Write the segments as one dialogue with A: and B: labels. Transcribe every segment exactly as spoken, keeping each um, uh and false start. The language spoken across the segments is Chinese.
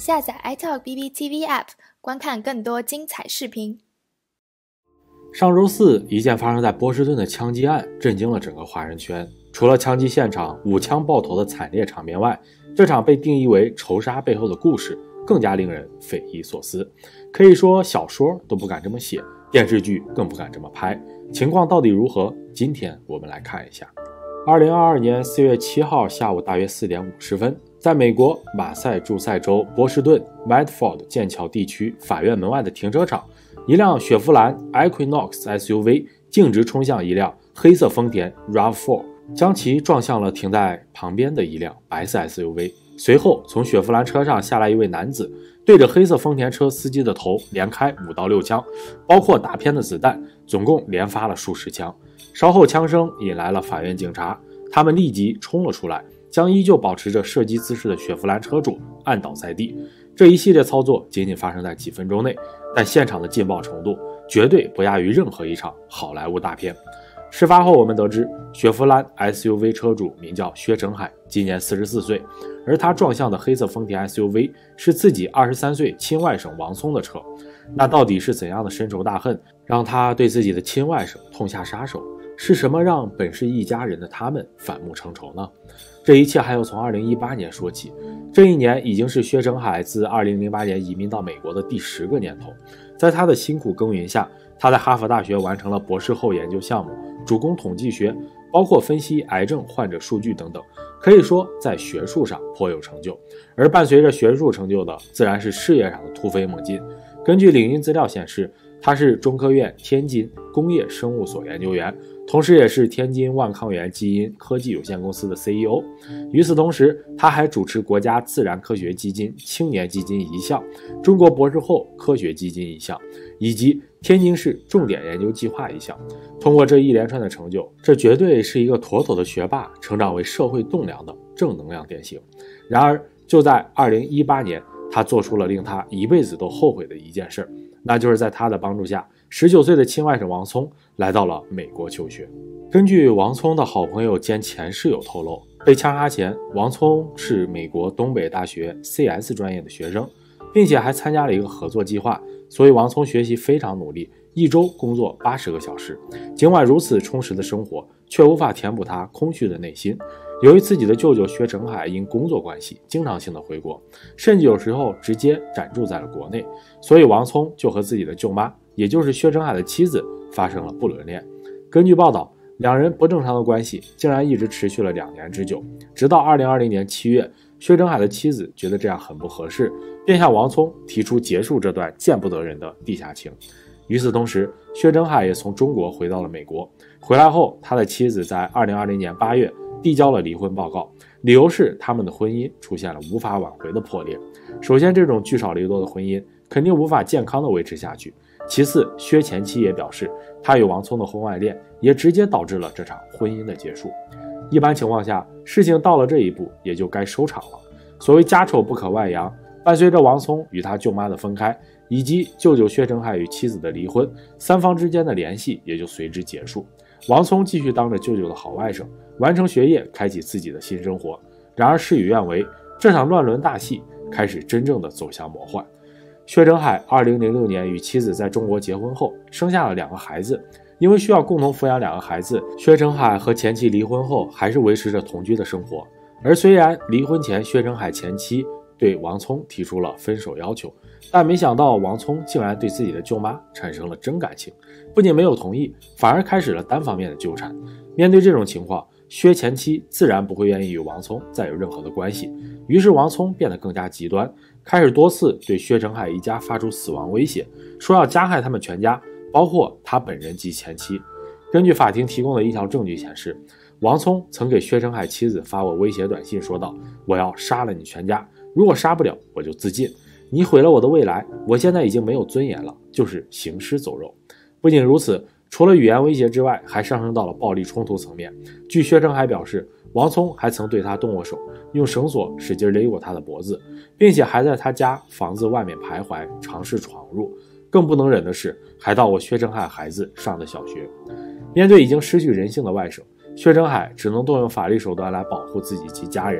A: 下载 iTalk B B T V App， 观看更多精彩视频。
B: 上周四，一件发生在波士顿的枪击案震惊了整个华人圈。除了枪击现场五枪爆头的惨烈场面外，这场被定义为仇杀背后的故事更加令人匪夷所思。可以说小说都不敢这么写，电视剧更不敢这么拍。情况到底如何？今天我们来看一下。二零二二年四月七号下午大约四点五十分，在美国马赛诸塞州波士顿 Medford 剑桥地区法院门外的停车场，一辆雪佛兰 Equinox S U V 径直冲向一辆黑色丰田 RAV 四， 将其撞向了停在旁边的一辆白色 S U V。 随后从雪佛兰车上下来一位男子，对着黑色丰田车司机的头连开五到六枪，包括大片的子弹，总共连发了数十枪。稍后枪声引来了法院警察，他们立即冲了出来，将依旧保持着射击姿势的雪佛兰车主按倒在地。这一系列操作仅仅发生在几分钟内，但现场的劲爆程度绝对不亚于任何一场好莱坞大片。事发后我们得知，雪佛兰 S U V 车主名叫薛成海，今年四十四岁，而他撞向的黑色丰田 S U V 是自己二十三岁亲外甥王聪的车。那到底是怎样的深仇大恨，让他对自己的亲外甥痛下杀手？是什么让本是一家人的他们反目成仇呢？这一切还要从二零一八年说起。这一年已经是薛成海自二零零八年移民到美国的第十个年头。在他的辛苦耕耘下，他在哈佛大学完成了博士后研究项目，主攻统计学，包括分析癌症患者数据等等，可以说在学术上颇有成就。而伴随着学术成就的，自然是事业上的突飞猛进。根据领英资料显示，他是中科院天津工业生物所研究员，同时也是天津万康源基因科技有限公司的 C E O。 与此同时，他还主持国家自然科学基金青年基金一项、中国博士后科学基金一项，以及天津市重点研究计划一项。通过这一连串的成就，这绝对是一个妥妥的学霸成长为社会栋梁的正能量典型。然而就在二零一八年，他做出了令他一辈子都后悔的一件事，那就是在他的帮助下，十九岁的亲外甥王聪来到了美国求学。根据王聪的好朋友兼前室友透露，被枪杀前，王聪是美国东北大学 C S 专业的学生，并且还参加了一个合作计划，所以王聪学习非常努力，一周工作八十个小时。尽管如此充实的生活，却无法填补他空虚的内心。由于自己的舅舅薛成海因工作关系经常性的回国，甚至有时候直接暂住在了国内，所以王聪就和自己的舅妈，也就是薛成海的妻子发生了不伦恋。根据报道，两人不正常的关系竟然一直持续了两年之久，直到二零二零年七月，薛成海的妻子觉得这样很不合适，便向王聪提出结束这段见不得人的地下情。与此同时，薛成海也从中国回到了美国。回来后，他的妻子在二零二零年八月递交了离婚报告，理由是他们的婚姻出现了无法挽回的破裂。首先，这种聚少离多的婚姻肯定无法健康的维持下去。其次，薛前妻也表示，他与王聪的婚外恋也直接导致了这场婚姻的结束。一般情况下，事情到了这一步也就该收场了。所谓家丑不可外扬，伴随着王聪与他舅妈的分开，以及舅舅薛成海与妻子的离婚，三方之间的联系也就随之结束。王聪继续当着舅舅的好外甥，完成学业，开启自己的新生活。然而事与愿违，这场乱伦大戏开始真正的走向魔幻。薛成海二零零六年与妻子在中国结婚后，生下了两个孩子。因为需要共同抚养两个孩子，薛成海和前妻离婚后还是维持着同居的生活。而虽然离婚前薛成海前妻对王聪提出了分手要求，但没想到王聪竟然对自己的舅妈产生了真感情，不仅没有同意，反而开始了单方面的纠缠。面对这种情况，薛前妻自然不会愿意与王聪再有任何的关系，于是王聪变得更加极端，开始多次对薛成海一家发出死亡威胁，说要加害他们全家，包括他本人及前妻。根据法庭提供的一条证据显示，王聪曾给薛成海妻子发过威胁短信，说道：我要杀了你全家，如果杀不了我就自尽，你毁了我的未来，我现在已经没有尊严了，就是行尸走肉。不仅如此，除了语言威胁之外，还上升到了暴力冲突层面。据薛成海表示，王聪还曾对他动过手，用绳索使劲勒过他的脖子，并且还在他家房子外面徘徊，尝试闯入。更不能忍的是，还到过薛成海孩子上的小学。面对已经失去人性的外甥，薛成海只能动用法律手段来保护自己及家人。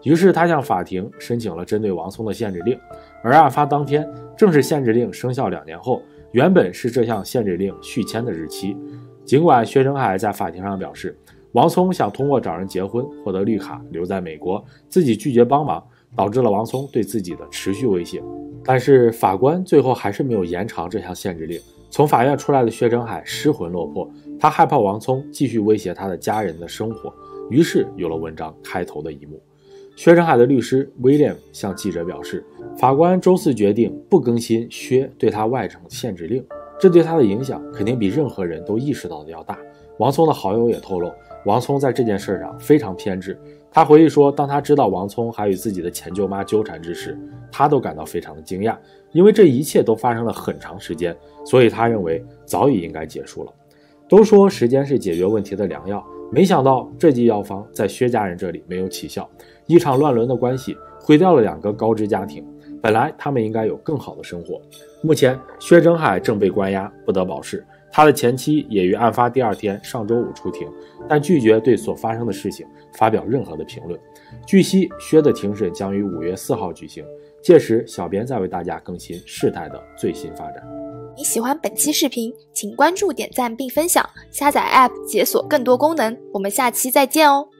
B: 于是他向法庭申请了针对王聪的限制令。而案发当天正是限制令生效两年后，原本是这项限制令续签的日期。尽管薛成海在法庭上表示，王聪想通过找人结婚获得绿卡留在美国，自己拒绝帮忙，导致了王聪对自己的持续威胁，但是法官最后还是没有延长这项限制令。从法院出来的薛成海失魂落魄，他害怕王聪继续威胁他的家人的生活，于是有了文章开头的一幕。薛成海的律师威廉向记者表示，法官周四决定不更新薛对他外甥限制令，这对他的影响肯定比任何人都意识到的要大。王聪的好友也透露，王聪在这件事上非常偏执。他回忆说，当他知道王聪还与自己的前舅妈纠缠之时，他都感到非常的惊讶，因为这一切都发生了很长时间，所以他认为早已应该结束了。都说时间是解决问题的良药，没想到这剂药方在薛家人这里没有起效，一场乱伦的关系毁掉了两个高知家庭，本来他们应该有更好的生活。目前薛成海正被关押，不得保释。他的前妻也于案发第二天上周五出庭，但拒绝对所发生的事情发表任何的评论。据悉，薛的庭审将于五月四号举行，届时小编再为大家更新事态的最新发展。
A: 你喜欢本期视频，请关注、点赞并分享，下载 App 解锁更多功能。我们下期再见哦。